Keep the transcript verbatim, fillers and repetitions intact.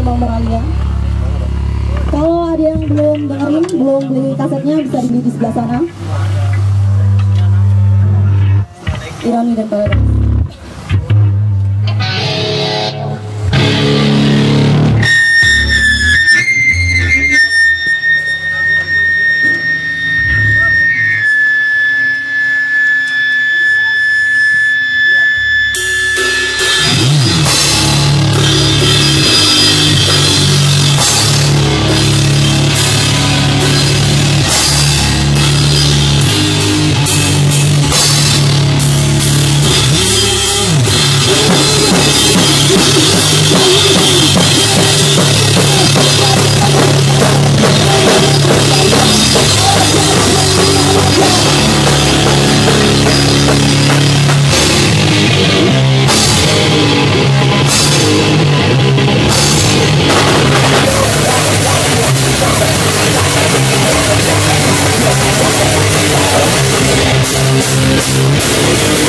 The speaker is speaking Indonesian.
Bang Moralia. Kalau ada yang belum dengerin, belum beli kasetnya, bisa dibeli di sebelah sana. Ironi dan Toleransi. We'll be right back.